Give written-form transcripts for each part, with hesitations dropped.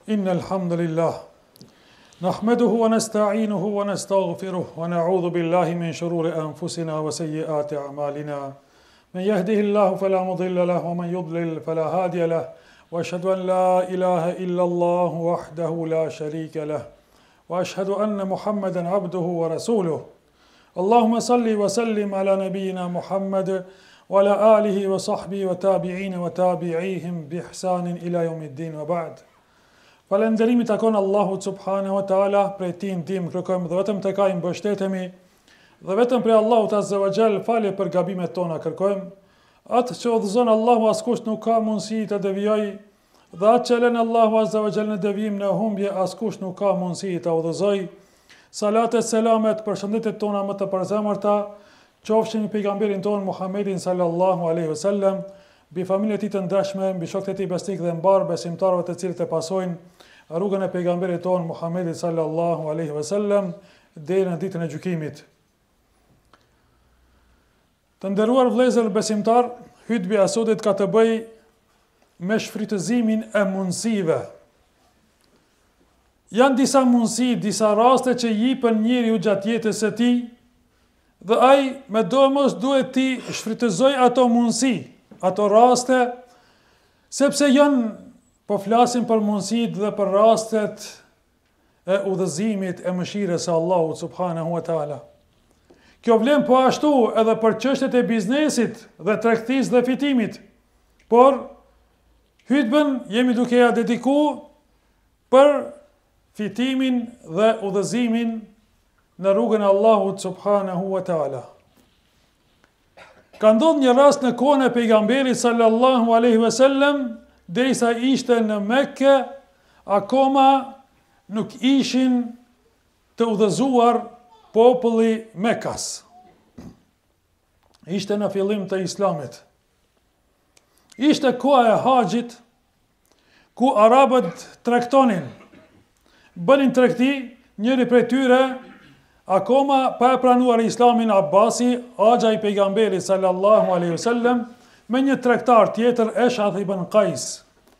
إن الحمد لله نحمده ونستعينه ونستغفره ونعوذ بالله من شرور أنفسنا وسيئات أعمالنا. من يهده الله فلا مضل له ومن يضلل فلا هادي له، وأشهد أن لا إله إلا الله وحده لا شريك له، وأشهد أن محمدا عبده ورسوله. اللهم صل وسلم على نبينا محمد وعلى آله وصحبه وتابعين وتابعيهم بإحسان إلى يوم الدين وبعد. Falënderimi takon Allahut subhanahu wa taala, prej tij ndihmë kërkojmë dhe vetëm tek ai mbështetemi, dhe vetëm prej Allahut azza wa jall falje për gabimet tona kërkojmë. Atë që udhëzon Allahu askush nuk ka mundësi të devijojë, dhe atë që lën Allahu azza wa jall në devijim në humbje askush nuk ka mundësi të udhëzojë. Salat e selamet për shëndetet tona më të përzemërta qofshin mbi pejgamberin ton Muhammedin sallallahu alaihi wasallam, mbi familjen e tij të ndershme, mbi shokët e tij besnik dhe mbar besimtarëve të cilët e pasojnë rrugën e pejgamberit ton Muhammedit sallallahu alaihi wasallam deri në ditën e gjykimit. Të nderuar vëllezër besimtar, hutbja e sotit ka të bëjë me shfrytëzimin e mundësive. Janë disa mundësi, disa raste që jipen njeriu gjatë jetës së tij, dhe ai me domos duhet ti shfrytëzoj ato mundësi, ato raste, sepse janë, po flasim për mundësit dhe për rastet e udhëzimit e mëshirës së Allahut subhanahu wa taala. Kjo vlen po ashtu edhe për çështjet e biznesit dhe tregtisë dhe fitimit, por hutbën jemi duke ja dedikuar për fitimin dhe udhëzimin në rrugën e Allahut subhanahu wa taala. Ka ndodhur një rast në kohën e pejgamberit sallallahu alaihi wasallam, derisa ishte në Mekke, akoma nuk ishin të udhëzuar populli Mekkas. Ishte në fillim të Islamit. Ishte koha e haxhit, ku arabët tregtonin, bënin tregti, njëri prej tyre akoma pa e pranuar Islamin Abbasi, axha i pejgamberit sallallahu alaihi wasallam, me një tregtar tjetër, Eshath ibn Qais.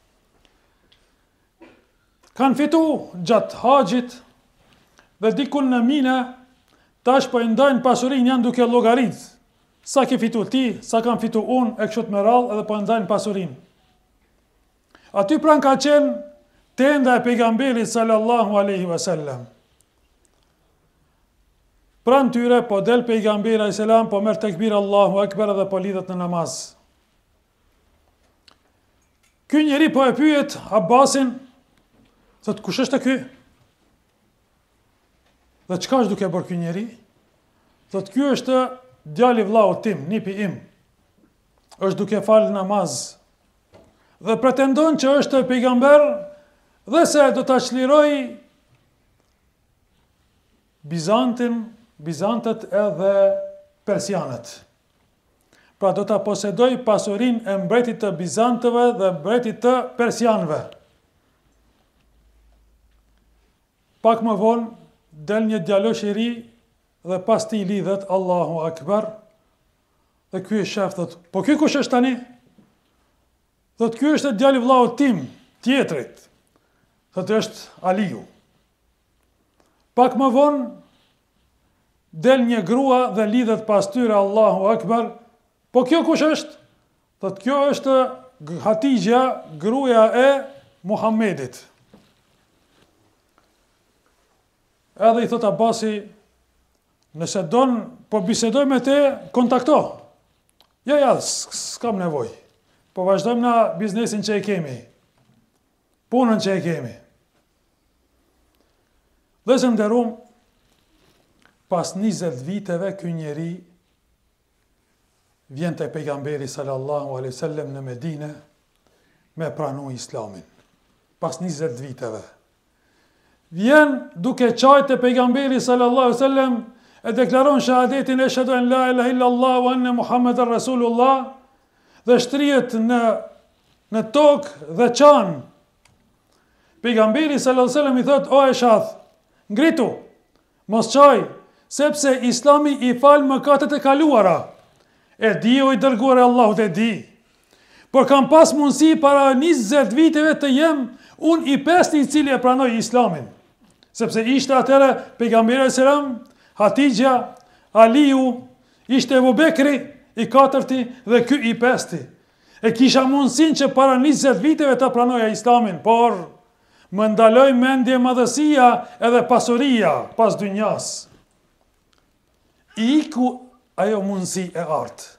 Kanë fitu gjatë haxhit dhe dikun në Mina, tash po i ndajnë pasurinë, janë duke llogarit. Sa ke fitu ti, sa kam fitu unë, e kështu me radhë, edhe po i ndajnë pasurinë. Aty pranë ka qenë tenda e pejgamberit sallallahu alaihi wasallam. Pranë tyre po del pejgamberi alayhis salam, po merr tekbir Allahu akbar dhe po lidhet në namaz. Ky njeri po e pyet Abbasin, thot, kush është ky? Dhe çka është duke bërë ky njeri? Thot, ky është djali vllaut tim, nipi im. Është duke falë namaz dhe pretendon që është pejgamber dhe se do ta çliroj Bizantët edhe persianët. Pra do ta posedoj pasurinë e mbretit të Bizantëve dhe mbretit të persianëve. Pak më vonë del një djalosh i ri dhe pas tij lidhet, Allahu akbar. Dhe ky e shef, thot, po ky kush është tani? Thot, ky është djali vllaut tim, tjetrit. Thot, është Aliu. Pak më vonë del një grua dhe lidhet pas tyre, Allahu akbar. Po kjo kush është? Thot, kjo është Hatixha, gruaja e Muhammedit. Edhe i thot Abasi, nëse don, po bisedoj me te, kontakto. Ja, s'kam nevoj. Po vazhdojmë na biznesin që e kemi. Punën që e kemi. Dhe se nderuam, pas 20 viteve, ky njeri vjen te pejgamberi sallallahu alaihi wasallam në Medinë me pranu Islamin. Pas 20 viteve. Vjen duke qajt te pejgamberi sallallahu alaihi wasallam, e deklaron shahadetin ashhadu an la ilaha illa Allah wa anna Muhammeden Rasulullah, dhe shtrihet në tokë dhe çan. Pejgamberi sallallahu alaihi wasallam i thot, o Eshath, ngritu, mos qaj, sepse Islami i fal mëkatet e kaluara. E di, o i dërguar e Allahut, e di. Por kam pas mundësi para 20 viteve të jem unë i pesti i cili e pranoj islamin. Sepse ishte atëre pejgamberi selam, Hatixha, Aliu, ishte Ebu Bekri i 4 dhe ky i 5. E kisha mundësin që para 20 viteve të pranoja islamin, por më ndaloj mendje madhësia edhe pasuria pas dynjas. I iku ajo mundësi e artë.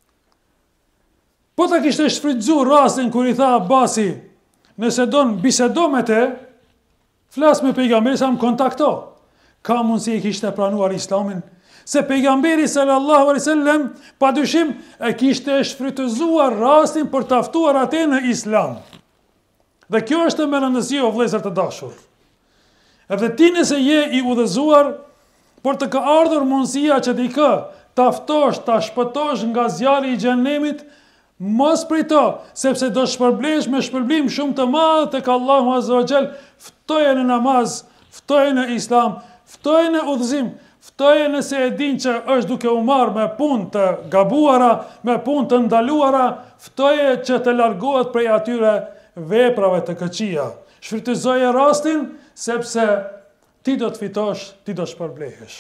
Po ta kishte shfrytzu rastin kur i tha Abasi, nëse don bisedo me te, flas me pejgamberi sa më kontakto. Ka mundësi i kishte pranuar islamin, se pejgamberi sallallahu alaihi wasallam padyshim e kishte shfrytëzuar rastin për ta ftuar atë në islam. Dhe kjo është më rëndësishme o vëllezër të dashur. Edhe ti nëse je i udhëzuar, por të ka ardhur mundësia që dikë ta ftosh, ta shpëtosh nga zjarri i xhenemit, mos prito, sepse do shpërblesh me shpërblim shumë të madh tek Allahu Azza wa Jall. Ftoje në namaz, ftoje në islam, ftoje në udhëzim, ftoje nëse e din që është duke u marrë me punë të gabuara, me punë të ndaluara, ftoje që të largohet prej atyre veprave të këqija. Shfrytëzoje rastin, sepse ti do të fitosh, ti do shpërblehesh.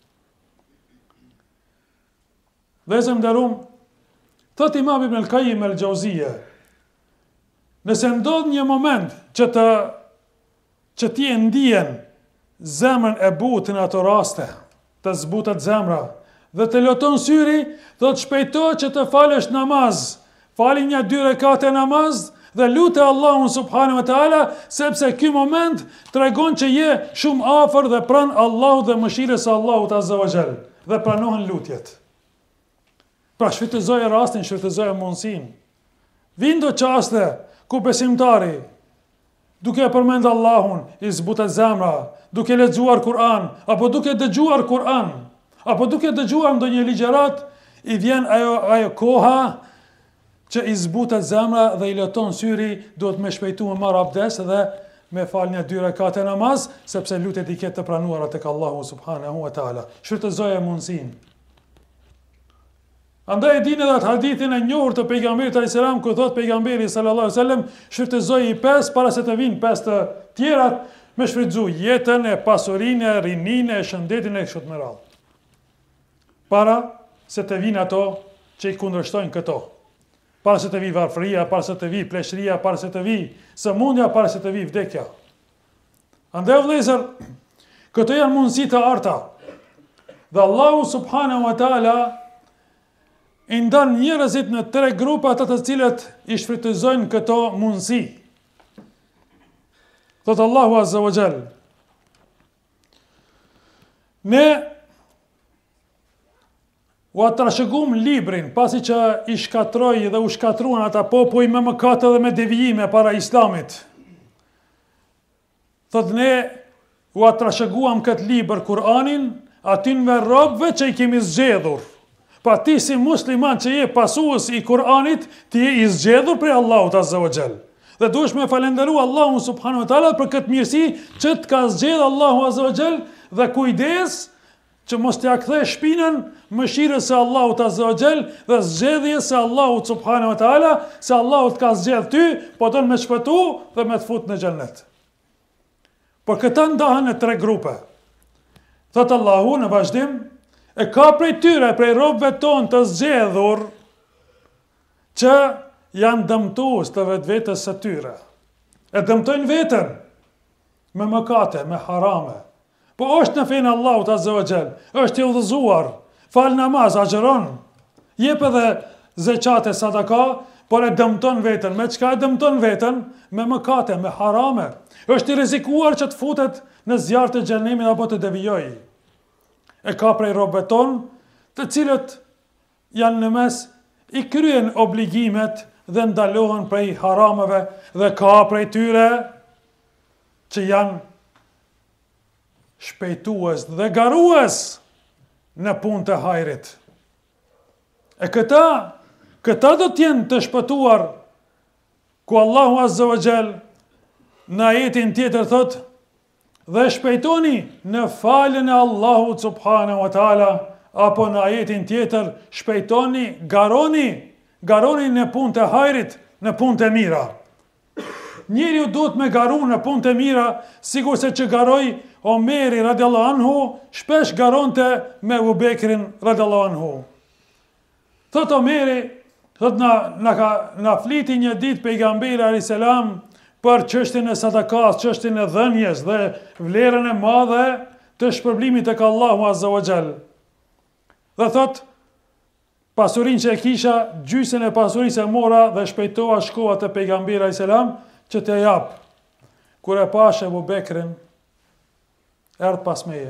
Vëllezër nderuam, thot Imam Ibn al-Qayyim al-Jauziyja, nëse ndodh një moment që ti e ndihen zemrën e butë në ato raste, të zbutet zemra, dhe të loton syri, do të shpejto që të falësh namaz, fali 1-2 rekate namaz, dhe lute Allahun subhanahu wa taala, sepse ky moment tregon që je shumë afër dhe pran Allahut dhe mëshirës së Allahut azza wa jall, dhe pranohen lutjet. Pra shfrytëzoje rastin, shfrytëzoje mundësinë. Vindo çaste ku besimtari duke përmend Allahun i zbutet zemra, duke lexuar Kur'an, apo duke dëgjuar Kur'an, apo duke dëgjuar ndonjë ligjërat, i vjen ajo koha që i zbutet zemra dhe i loton syri, duhet me shpejtu me marr abdes dhe me fal 1-2 rekate namaz, sepse lutjet i ketë të pranuara tek Allahu subhanahu wa taala. Shfrytëzoje mundësinë. Andaj e dini edhe atë hadithin e njohur të pejgamberit alayhis salam, ku thot pejgamberi sallallahu alaihi wasallam, shfrytëzoi 5 para se të vinë 5 të tjerat, me shfrytëzu jetën, e pasurinë, e rininë, e shëndetin e kështu me radhë. Para se të vinë ato që i kundërshtojnë këto. Para se të vi varfëria, para se të vi pleshëria, para se të vi sëmundja, para se të vi vdekja. Andaj vëllezër, këto janë mundësi të arta. Dhe Allahu subhanahu wa taala i ndan njerëzit në 3 grupa të cilët i shfrytëzojnë këto mundësi. Thot Allahu azza wa jall, ne u atrashëgum librin, pasi që i shkatroi dhe u shkatruan ata popuj me mëkate dhe me devijime para islamit. Thot ne u atrashëguam këtë libër Kur'anin atyve robëve që i kemi zgjedhur. Pa ti si musliman që je pasues i Kur'anit, ti je i zgjedhur prej Allahut azza wa jall. Dhe duhesh me falenderu Allahun subhanahu wa taala për këtë mirësi që të ka zgjedhur Allahu azza wa jall, dhe kujdes që mos t'ia kthej shpinën mëshirës së Allahut azza wa jall dhe zgjedhjes së Allahut subhanahu wa taala, se Allahu të ka zgjedhur ty, po don me shpëtu dhe me të fut në xhennet. Por këta ndahen në 3 grupe. Thot Allahu në vazhdim, e ka prej tyre, prej robëve tonë të zgjedhur, që janë dëmtues të vetvetes së tyre. E dëmtojnë veten me mëkate, me harame. Po është në fenë Allahut azza wa jall, është i udhëzuar, fal namaz, agjeron, jep edhe zeqate, sadaka, por e dëmton veten. Me çka e dëmton veten? Me mëkate, me harame. Është i rrezikuar që të futet në zjarr të xhenemit apo të devijojë. E ka prej robëve tonë, të cilët janë në mes, i kryen obligimet dhe ndalohen prej harameve, dhe ka prej tyre që janë shpejtues dhe garues në punë të hajrit. E këta do t'jenë të shpëtuar, ku Allahu azza wa jall në ajetin tjetër thot, dhe shpejtoni në falën e Allahut subhanahu wa taala, apo në ajetin tjetër shpejtoni, garoni garoni në punë të hajrit, në punë të mira. Njeriu duhet me garu në punë të mira, sikur se që garoi Omeri radiallahu anhu, shpesh garonte me Abu Bekrin radiallahu anhu. Thot Omeri, thot na fliti një ditë pejgamberi alayhis salam për çështjen e sadakas, çështjen e dhënjes dhe vlerën e madhe të shpërblimit tek Allahu azza wa jall. Dhe thot, pasurinë që e kisha, gjysën e pasurisë e mora dhe shpejtova shkova te pejgamberi alayhis salam që të jap. Kur e pash Abu Bekrin, erdh pas meje.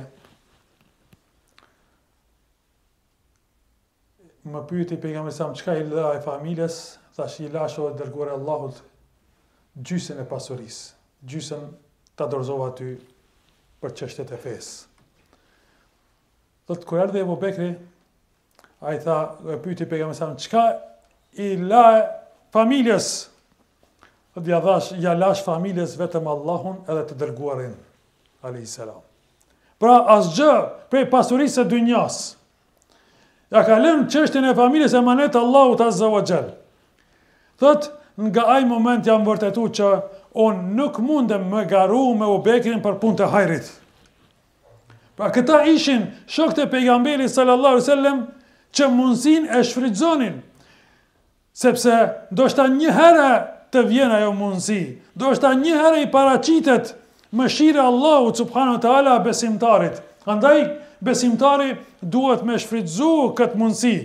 Më pyeti pejgamberi sa çka i dha e familjes, thash i lasho e dërguar e Allahut gjysën e pasurisë. Gjysën ta dorëzova ty për çështjet e fesë. Thot kur erdhi Abu Bekri, ai tha, e pyeti pejgamberi sa çka i la familjes. Thot ja lash familjes vetëm Allahun edhe të dërguarin alayhis salam. Pra asgjë prej pasurisë së dynjas. Ja ka lënë çështjen e familjes emanet Allahut azza wa jall. Thot, nga ai moment jam vërtetuar që unë nuk mundem më garu me Abu Bekrin për punë të hajrit. Pra këta ishin shokët e pejgamberit sallallahu alaihi wasallam që mundsin e shfrytëzonin, sepse ndoshta një herë të vjen ajo mundësi, ndoshta një herë i paraqitet mëshira e Allahut subhanahu wa taala besimtarit. Andaj besimtari duhet me shfrytëzu këtë mundësi.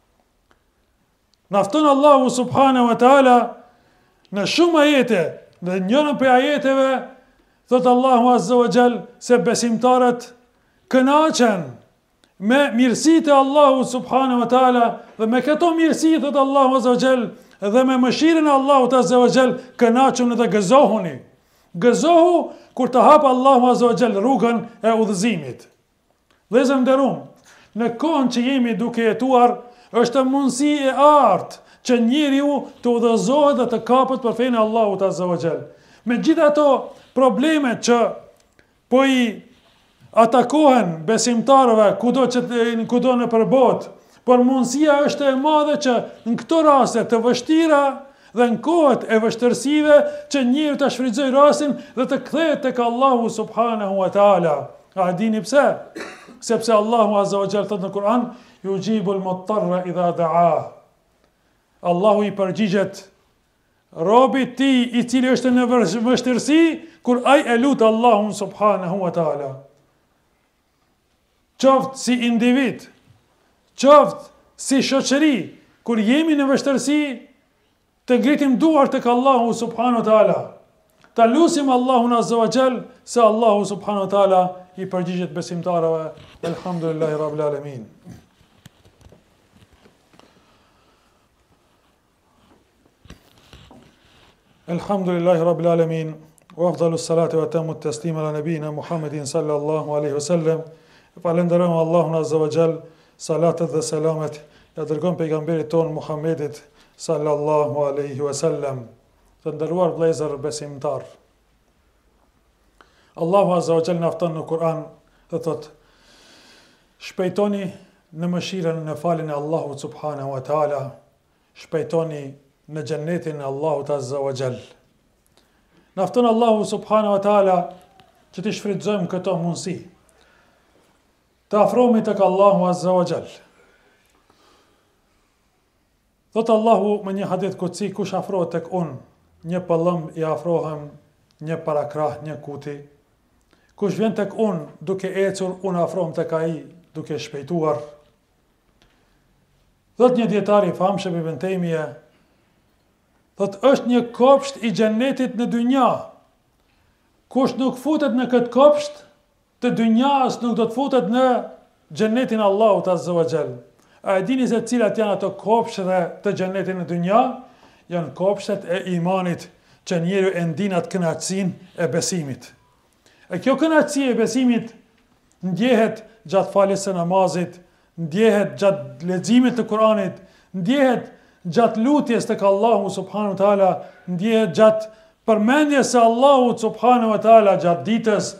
Nafton Allahu subhanahu wa taala në shumë ajete, dhe njërin prej ajeteve thot Allahu azza wa jall se besimtarët kënaqen me mirësitë e Allahu subhanahu wa taala dhe me këto mirësi thot Allahu azza wa jall dhe me mëshirën e Allahut azza wa jall kënaquni dhe gëzohuni. Gëzohu kur të hap Allahu azza wa jall rrugën e udhëzimit. Dhe zënderum, në kohën që jemi duke jetuar, është mundësi e artë që njeriu të udhëzohet dhe të kapet për fenë e Allahut azza wa jall. Me gjitha ato probleme që po i atakohen besimtarëve kudo në përbot, por mundësia është e madhe që në këto raste të vështira dhe në kohët e vështërsive që njeriu të shfrytëzojë rastin dhe të kthehet tek Allahu subhanahu wa taala. A dini pse? Sepse Allahu azza wa jall thot në Kur'an, yujibul muttarra idha da'a. Allahu i përgjigjet robit ti i cili është në vështirësi kur ai e lut Allahun subhanahu wa taala. Qoftë si individ, qoftë si shoqëri, kur jemi në vështirësi, të ngritim duart tek Allahu subhanahu wa taala. Ta lutim Allahun azza wa jall se Allahu subhanahu wa taala i përgjigjet besimtarëve. Elhamdulillahi rabbil alamin. Elhamdulillahi rabbil alamin. Wa afdalus salatu wa tamut taslim ala nabina Muhammedin sallallahu alaihi wasallam. Falenderojmë Allahun azza wa jall, salatet dhe selamet ja dërgon pejgamberit ton Muhammedit sallallahu alaihi wasallam. Të nderuar vëllezër besimtar. Allahu azza wa jall na fton në Kur'an dhe thot: shpejtoni në mëshirën në faljen e Allahut subhanahu wa taala, shpejtoni në xhennetin e Allahut azza wa jall. Na fton Allahu subhanahu wa taala që të shfrytëzojmë këto mundësi. Të afrohemi tek Allahu azza wa jall. Thot Allahu me një hadith kutsi, kush afrohet tek unë, një pëllëm i afrohem, një parakrah, një kuti. Kush vjen tek unë duke ecur, unë afrohem tek ai duke shpejtuar. Thot një dietar i famshëm Ibn Taymija, thot është një kopsht i xhennetit në dynja. Kush nuk futet në këtë kopsht të dynjas, nuk do të futet në xhennetin Allahut azza wa jall. A e dini se cilat janë ato kopshtet të xhennetit në dynja? Janë kopshtet e imanit, që njeriu e ndin atë kënaqësinë e besimit. E kjo kënaqësi e besimit ndjehet gjatë faljes së namazit, ndjehet gjatë leximit të Kuranit, ndjehet gjatë lutjes tek Allahu subhanahu wa taala, ndjehet gjatë përmendjes së Allahut subhanahu wa taala gjatë ditës,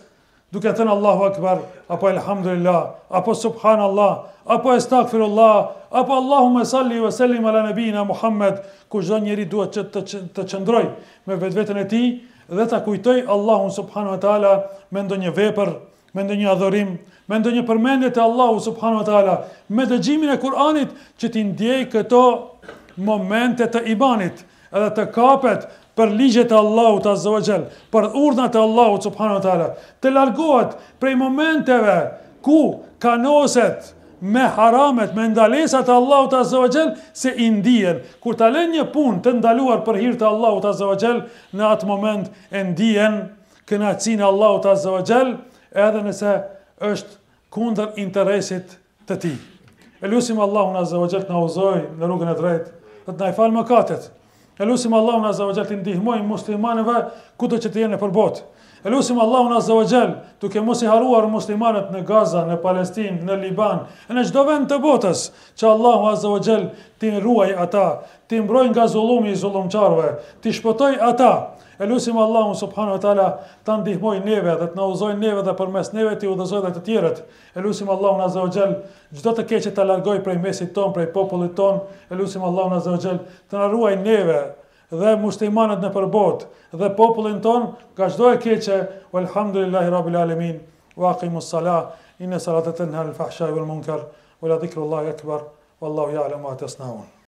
duke thënë Allahu Akbar, apo Elhamdulillah, apo Subhanallah, apo Astaghfirullah, apo Allahumma salli wa sallim ala nabina Muhammed, ku çdo njeri duhet që të qëndroj me vetveten e tij dhe ta kujtoj Allahun subhanahu wa taala me ndonjë vepër, me ndonjë adhurim, me ndonjë përmendje të Allahut subhanahu wa taala, me dëgjimin e Kur'anit që ti ndjej këto momente të imanit, edhe të kapet për ligjet e Allahut azza wa jall, për urdhnat e Allahut subhanahu wa taala, të largohet prej momenteve ku kanoset me haramet, me ndalesat e Allahut azza wa jall, se i ndihen. Kur ta lën një punë të ndaluar për hir të Allahut azza wa jall, në atë moment e ndihen kënaqësinë e Allahut azza wa jall, edhe nëse është kundër interesit të tij. Elusim Allahun azza wa jall të na udhëzojë në rrugën e drejtë, të na falë mëkatet. Elusim Allahun azza wa jall të ndihmojë muslimanëve kudo që të jenë nëpër botë. Elusim Allahun azza wa jall duke mos i haruar muslimanët në Gaza, në Palestinë, në Liban, në çdo vend të botës, që Allahu azza wa jall t'i ruaj ata, t'i mbrojë nga zullumi i zullumçarëve, t'i shpëtoj ata. Elusim Allahun subhanahu wa taala ta ndihmojë neve dhe të na udhëzojë neve dhe përmes neve t'i udhëzojë dhe të tjerët. Elusim Allahun azza wa jall çdo të keqe ta largoj prej mesit ton, prej popullit ton. Elusim Allahun azza wa jall të na ruaj neve dhe muslimanët në përbot dhe popullin ton nga çdo e keqe. Walhamdulillahi rabbil alamin. Wa aqimus salah. Inna salata tanha anil fahsha'i wal munkar. Wa la dhikrullahi akbar. Wallahu ya'lamu ma tasna'un.